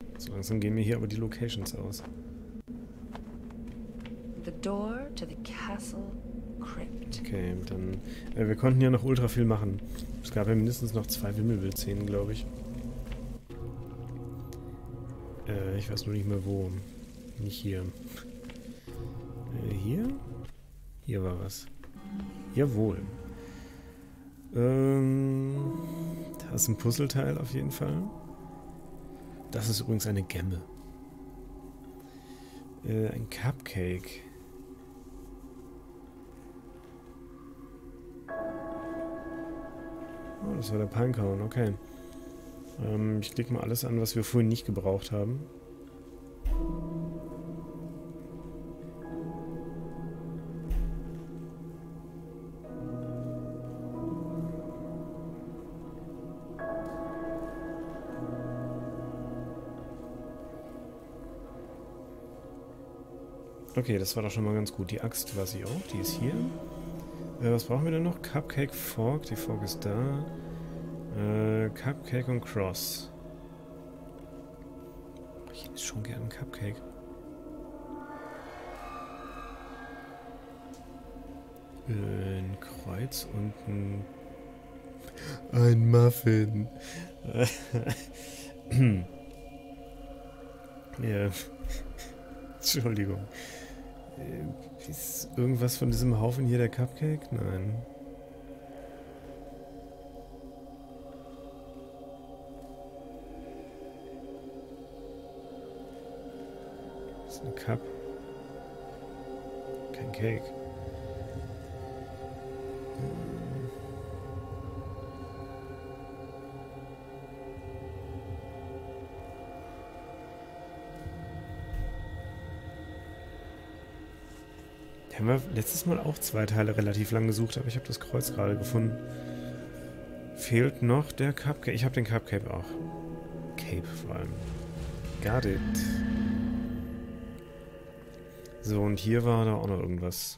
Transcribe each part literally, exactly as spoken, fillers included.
So langsam gehen mir hier aber die Locations aus. The door to the castle crypt. Okay, dann... Äh, wir konnten ja noch ultra viel machen. Es gab ja mindestens noch zwei Wimmelbild-Szenen, glaube ich. Äh, ich weiß nur nicht mehr wo. Nicht hier. Äh, hier? Hier war was. Jawohl. Ähm... Da ist ein Puzzleteil auf jeden Fall. Das ist übrigens eine Gemme. Äh, ein Cupcake. Oh, das war der Pinecone, okay. Ähm, ich klicke mal alles an, was wir vorhin nicht gebraucht haben. Okay, das war doch schon mal ganz gut. Die Axt weiß ich auch, die ist hier. Äh, was brauchen wir denn noch? Cupcake, Fork, die Fork ist da. Äh, Cupcake und Cross. Ich hätte schon gerne einen Cupcake. Äh, ein Kreuz und ein... Ein Muffin. Ja. Entschuldigung. Äh, ist irgendwas von diesem Haufen hier der Cupcake? Nein. Das ist ein Cup. Kein Cake. Haben wir letztes Mal auch zwei Teile relativ lang gesucht, aber ich habe das Kreuz gerade gefunden. Fehlt noch der Cupcake. Ich habe den Cupcake auch. Cape vor allem. Got it. So, und hier war da auch noch irgendwas.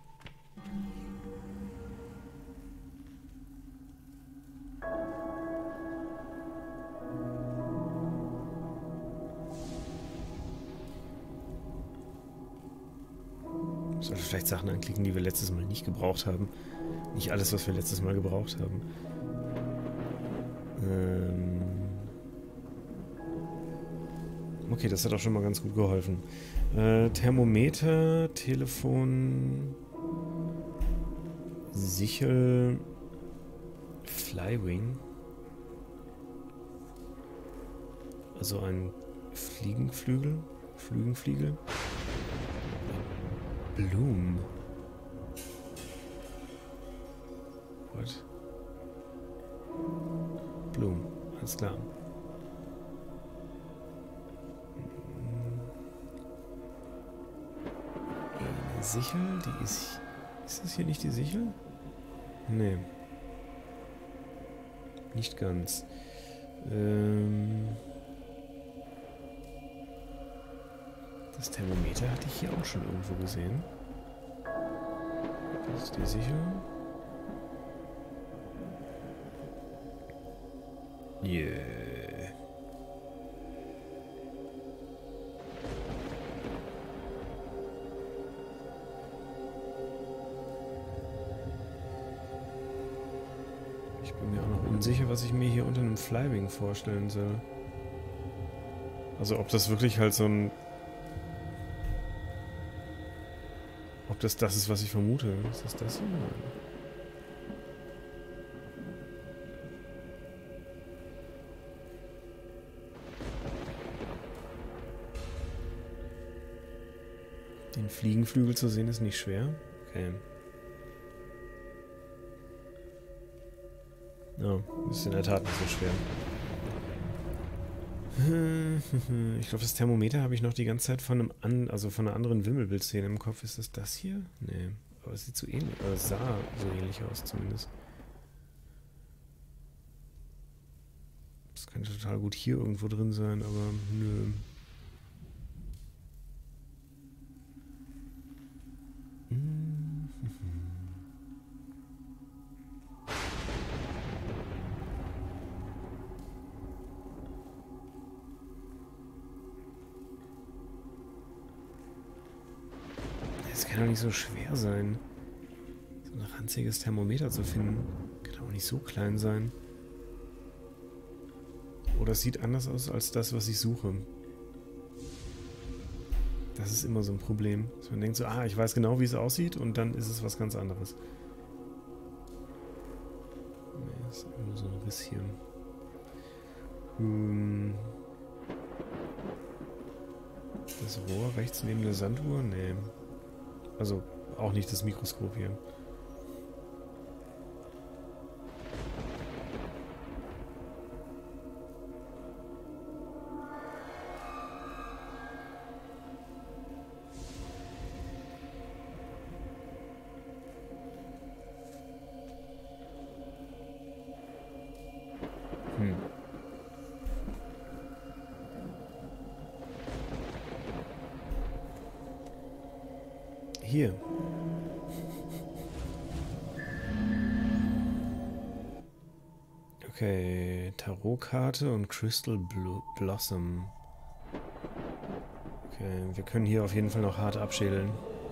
Sollte vielleicht Sachen anklicken, die wir letztes Mal nicht gebraucht haben. Nicht alles, was wir letztes Mal gebraucht haben. Ähm okay, das hat auch schon mal ganz gut geholfen. Äh, Thermometer, Telefon, Sichel, Flywing. Also ein Fliegenflügel, Flügenfliegel. Bloom. What? Bloom. Alles klar. Eine Sichel, die ist... Ist das hier nicht die Sichel? Nee. Nicht ganz. Ähm... Das Thermometer hatte ich hier auch schon irgendwo gesehen. Das ist die Sichel. Yeah. Ich bin mir auch noch unsicher, was ich mir hier unter einem Flywing vorstellen soll. Also ob das wirklich halt so ein... Ob das das ist, was ich vermute. Ist das das hier? Nein. Den Fliegenflügel zu sehen ist nicht schwer. Okay. Ja, ist in der Tat nicht so schwer. Ich glaube, das Thermometer habe ich noch die ganze Zeit von einem an, also von einer anderen Wimmelbildszene im Kopf. Ist das das hier? Nee. Aber es sieht so ähnlich, oder es sah so ähnlich aus zumindest. Das könnte total gut hier irgendwo drin sein, aber nö. Das kann doch nicht so schwer sein, so ein ranziges Thermometer zu finden. Kann auch nicht so klein sein. Oder es sieht anders aus als das, was ich suche. Das ist immer so ein Problem. Dass man denkt so, ah, ich weiß genau, wie es aussieht und dann ist es was ganz anderes. Nee, das ist nur so ein Riss hier. Hm. Das Rohr rechts neben der Sanduhr? Nee. Also auch nicht das Mikroskop hier. Hm. Hier. Okay, Tarotkarte und Crystal Blo- Blossom. Okay, wir können hier auf jeden Fall noch hart abschädeln.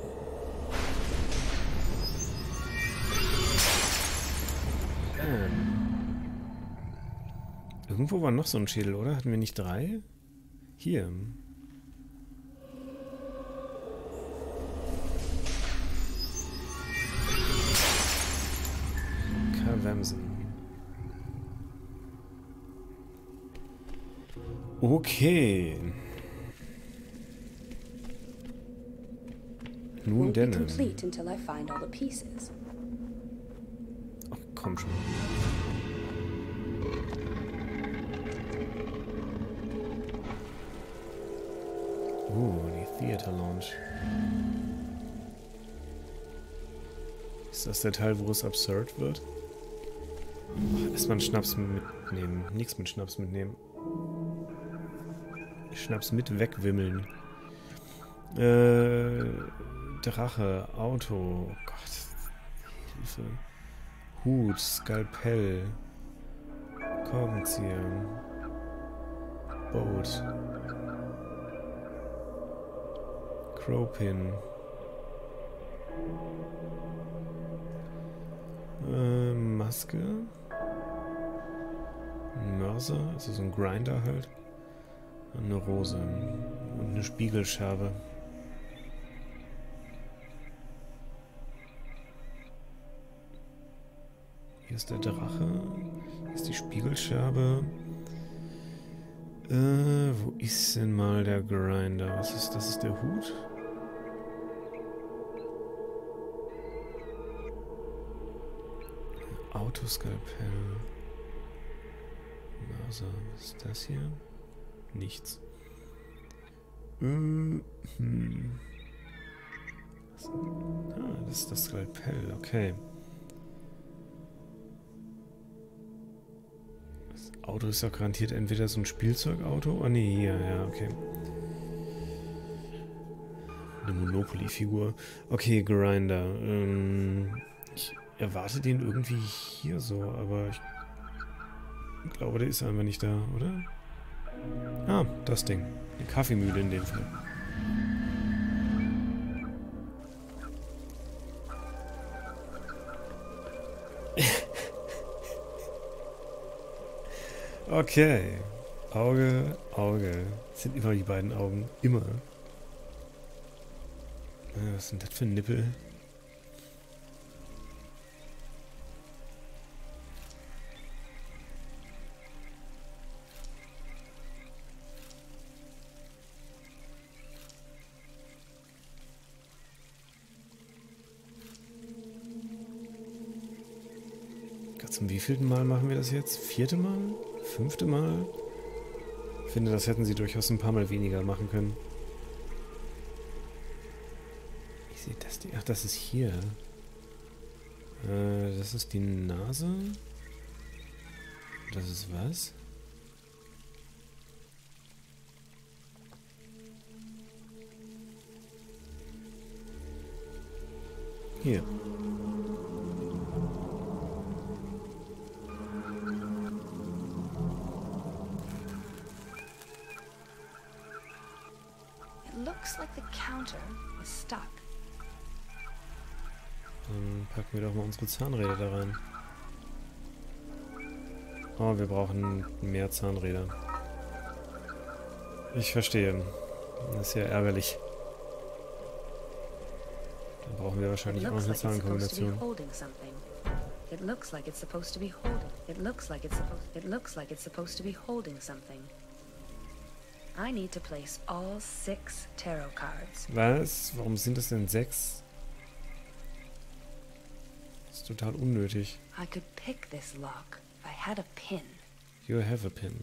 Bam. Irgendwo war noch so ein Schädel, oder? Hatten wir nicht drei? Hier. Kavamsen. Okay. Nun Won't be denn. complete until I find all the pieces. Ach, komm schon. Uh, die Theater Lounge. Ist das der Teil, wo es absurd wird? Oh, erstmal einen Schnaps mitnehmen. Nichts mit Schnaps mitnehmen. Schnaps mit wegwimmeln. Äh, Drache, Auto. Oh Gott. Hilfe. Hut, Skalpell. Korkenzieher. Boot. Crowpin. Äh, Maske. Mörser, also so ein Grinder halt. Und eine Rose. Und eine Spiegelscherbe. Hier ist der Drache. Hier ist die Spiegelscherbe. Äh, wo ist denn mal der Grinder? Was ist das? Ist der Hut? Autoskalpell. Mörser. Was ist das hier? Nichts. Hm. Was? Ah, das ist das Skalpell. Okay. Das Auto ist ja garantiert entweder so ein Spielzeugauto. Oh nee, hier, ja, okay. Eine Monopoly-Figur. Okay, Grinder. Ähm, ich erwarte den irgendwie hier so, aber ich glaube, der ist einfach nicht da, oder? Ah, das Ding. Eine Kaffeemühle in dem Fall. Okay. Auge, Auge. Das sind immer die beiden Augen. Immer. Was sind das für Nippel? Zum wievielten Mal machen wir das jetzt? Vierte Mal? Fünfte Mal? Ich finde, das hätten sie durchaus ein paar Mal weniger machen können. Wie sieht das denn? Ach, das ist hier. Äh, das ist die Nase. Das ist was? Hier. It looks like the counter is stuck. Dann packen wir doch mal unsere Zahnräder da rein. Oh, wir brauchen mehr Zahnräder. Ich verstehe. Das ist ja ärgerlich. Dann brauchen wir wahrscheinlich auch noch eine Zahnkombination. It looks like it's supposed to be holding. It looks like it's supposed. It looks like it's supposed to be holding something. I need to place all six tarot cards. Was? Warum sind es denn sechs? Das ist total unnötig. I could pick this lock if I had a pin. You have a pin.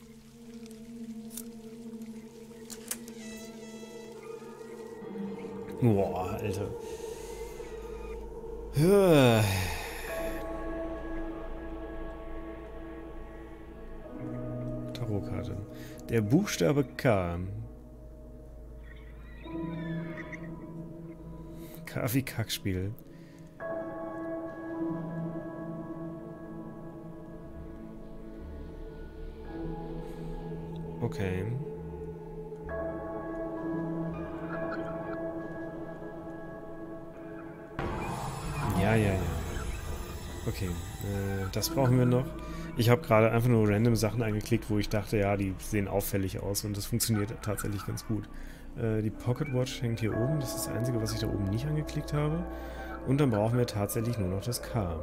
Boah, Alter. Tarotkarte. Der Buchstabe K. K wie Kackspiel. Okay. Ja, ja, ja. Okay, äh, das brauchen wir noch. Ich habe gerade einfach nur random Sachen angeklickt, wo ich dachte, ja, die sehen auffällig aus und das funktioniert tatsächlich ganz gut. Äh, die Pocket Watch hängt hier oben, das ist das Einzige, was ich da oben nicht angeklickt habe. Und dann brauchen wir tatsächlich nur noch das K.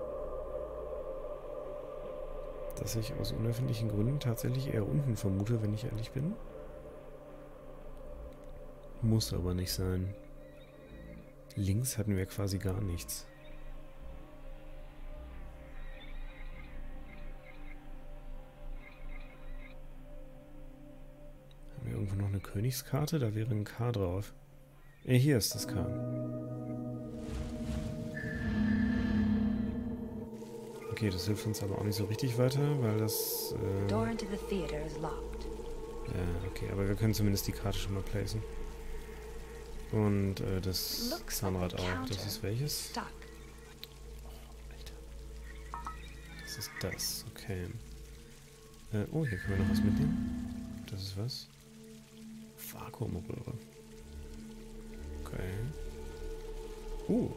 Das ich aus unerfindlichen Gründen tatsächlich eher unten vermute, wenn ich ehrlich bin. Muss aber nicht sein. Links hatten wir quasi gar nichts. Haben wir irgendwo noch eine Königskarte? Da wäre ein K drauf. Eh, hier ist das K. Okay, das hilft uns aber auch nicht so richtig weiter, weil das... Äh Door into the theater is locked. Ja, okay, aber wir können zumindest die Karte schon mal placen. Und äh, das Zahnrad auch. Das ist welches? Stuck. Oh, Alter. Das ist das, okay. Äh, oh, hier können wir noch was mitnehmen. Das ist was? Vakuumröhre. Okay. Uh.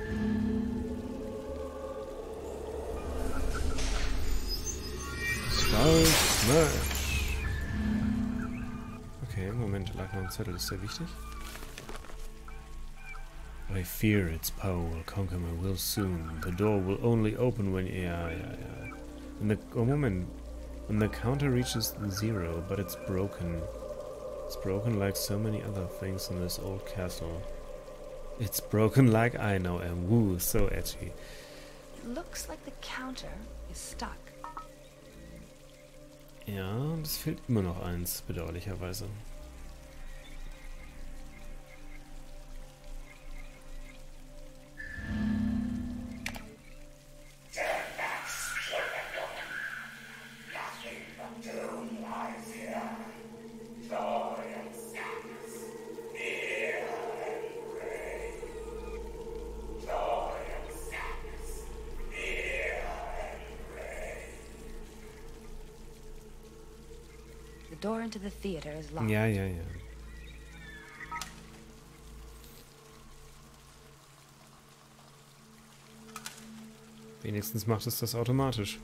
Smash. Okay, Moment, da lag noch ein Zettel, ist der wichtig? I fear its power will conquer my will soon. The door will only open when... Ja, ja, ja. When the, oh, Moment. When the counter reaches zero, but it's broken. It's broken like so many other things in this old castle. It's broken like I know am. Woo, so edgy. It looks like the counter is stuck. Ja, und es fehlt immer noch eins, bedauerlicherweise. The door into the theater is locked. Ja, ja, ja. Wenigstens macht es das automatisch.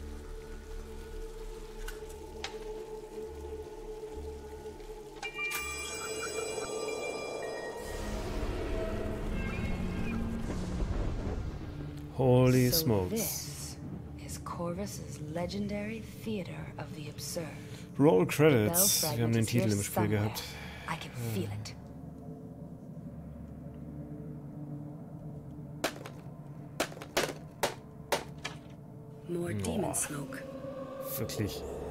Holy So smokes. this is Corvus's legendary theater of the absurd. Roll The Credits. bell Wir haben den fragment is here Titel im Spiel somewhere. gehabt. I can feel it. More Boah. demon smoke. Wirklich.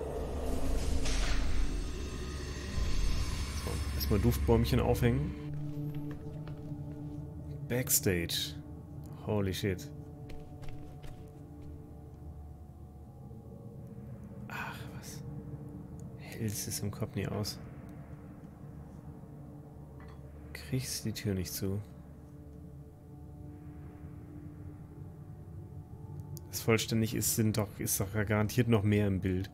So, erstmal Duftbäumchen aufhängen. Backstage. Holy shit. Ach, was. Hält es im Kopf nie aus. Kriegst die Tür nicht zu. Das vollständig ist, sind doch, ist doch garantiert noch mehr im Bild.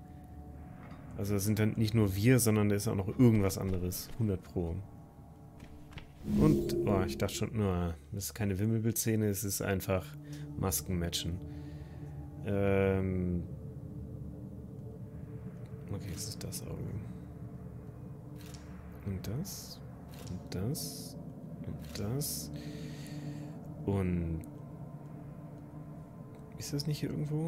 Also es sind dann nicht nur wir, sondern da ist auch noch irgendwas anderes. hundert Pro. Und, oh, ich dachte schon, nur, das ist keine Wimmelbildszene, es ist einfach Maskenmatchen. Ähm. Okay, es ist das Auge. Und das. Und das. Und das. Und. Ist das nicht hier irgendwo?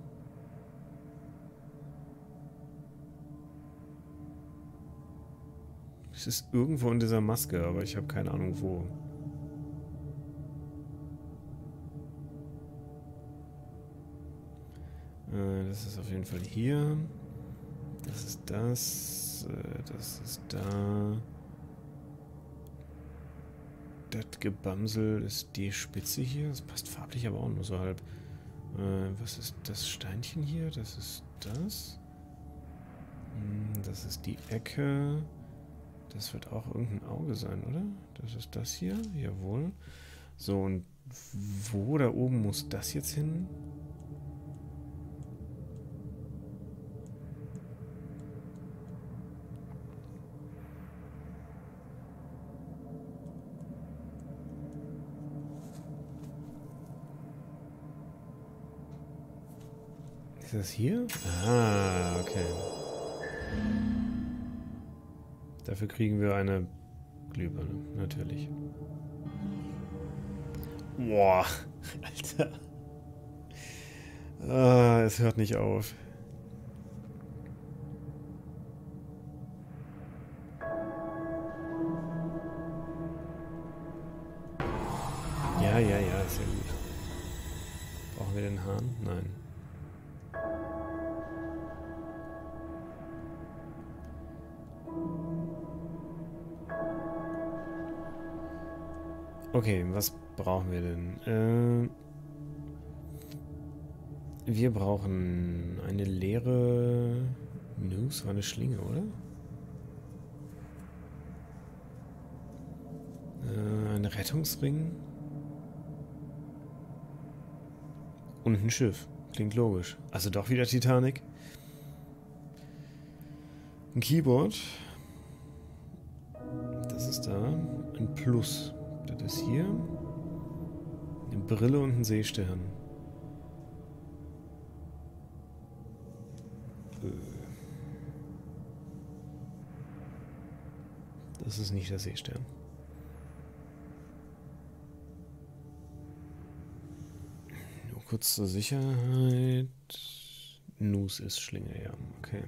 Es ist irgendwo in dieser Maske, aber ich habe keine Ahnung wo. Äh, das ist auf jeden Fall hier. Das ist das. Äh, das ist da. Das Gebamsel ist die Spitze hier. Das passt farblich aber auch nur so halb. Äh, was ist das Steinchen hier? Das ist das. Hm, das ist die Ecke. Das wird auch irgendein Auge sein, oder? Das ist das hier. Jawohl. So, und wo da oben muss das jetzt hin? Ist das hier? Ah, okay. Dafür kriegen wir eine Glühbirne, natürlich. Boah, Alter. Ah, es hört nicht auf. Ja, ja, ja, ist ja gut. Brauchen wir den Hahn? Nein. Okay, was brauchen wir denn? Äh, wir brauchen eine leere Noose, war eine Schlinge, oder? Äh, ein Rettungsring. Und ein Schiff. Klingt logisch. Also doch wieder Titanic. Ein Keyboard. Das ist da. Ein Plus. Das ist hier. Eine Brille und ein Seestern. Das ist nicht der Seestern. Nur kurz zur Sicherheit. Noose ist Schlinge, ja. Okay.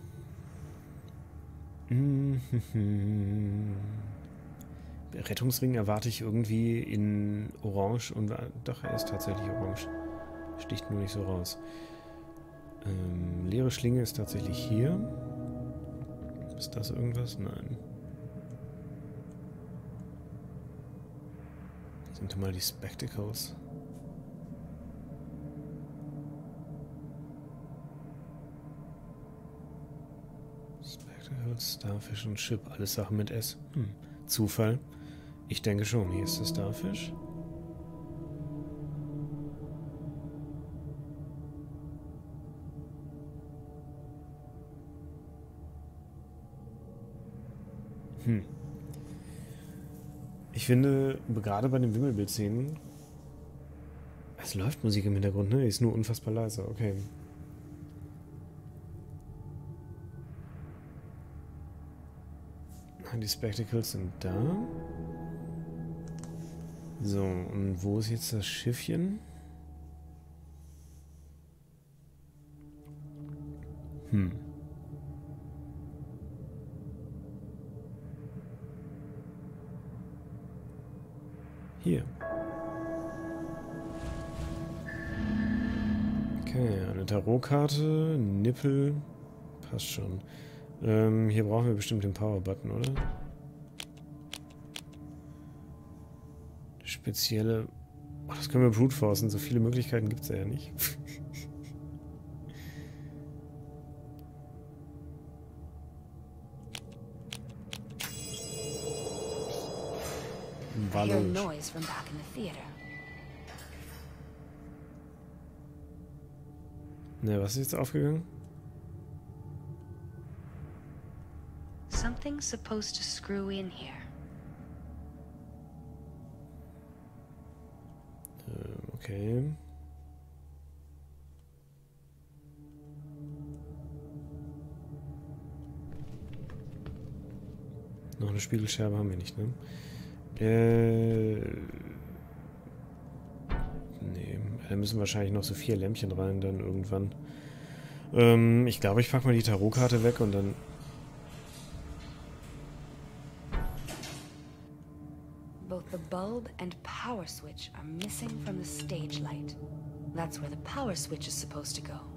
Rettungsring erwarte ich irgendwie in Orange und doch, er ist tatsächlich orange. Sticht nur nicht so raus. Ähm, leere Schlinge ist tatsächlich hier. Ist das irgendwas? Nein. Sind mal die Spectacles. Spectacles, Starfish und Ship. Alles Sachen mit S. Hm. Zufall? Ich denke schon. Hier ist der Starfish. Hm. Ich finde, gerade bei den Wimmelbildszenen, es läuft Musik im Hintergrund, ne? Ist nur unfassbar leise. Okay. Die Spectacles sind da. So, und wo ist jetzt das Schiffchen? Hm. Hier. Okay, eine Tarotkarte, Nippel, passt schon. Ähm, hier brauchen wir bestimmt den Power-Button, oder? Spezielle... Oh, das können wir brute forcen, so viele Möglichkeiten gibt es ja nicht. Ne, was ist jetzt aufgegangen? Something's supposed to screw in here. Okay. Noch eine Spiegelscherbe haben wir nicht, ne? Äh... Nee, da müssen wahrscheinlich noch so vier Lämpchen rein dann irgendwann. Ähm, ich glaube, ich packe mal die Tarotkarte weg und dann... Both the bulb and power switch are missing from the stage light. That's where the power switch is supposed to go.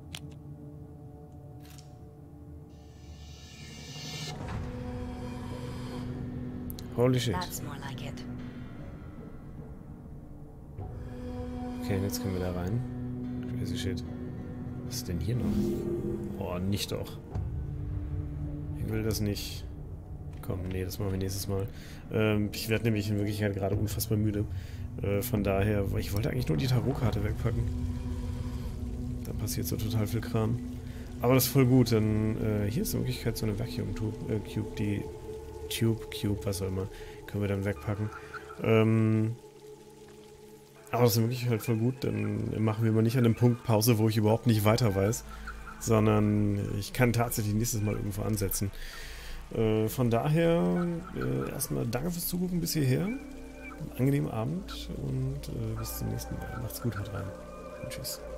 Holy shit. That's more like it. Okay, jetzt können wir da rein. Crazy shit. Was ist denn hier noch? Oh, nicht doch. Ich will das nicht. Komm, nee, das machen wir nächstes Mal. Ähm, ich werde nämlich in Wirklichkeit gerade unfassbar müde. Äh, von daher, ich wollte eigentlich nur die Tarotkarte wegpacken. Da passiert so total viel Kram. Aber das ist voll gut, denn äh, hier ist in Wirklichkeit so eine Vacuum-Tube, äh, Cube, die Tube, Cube, was auch immer, können wir dann wegpacken. Ähm, aber das ist wirklich halt voll gut, dann machen wir mal nicht an dem Punkt Pause, wo ich überhaupt nicht weiter weiß, sondern ich kann tatsächlich nächstes Mal irgendwo ansetzen. Äh, von daher äh, erstmal danke fürs Zugucken bis hierher. Einen angenehmen Abend und äh, bis zum nächsten Mal. Macht's gut, haut rein. Und tschüss.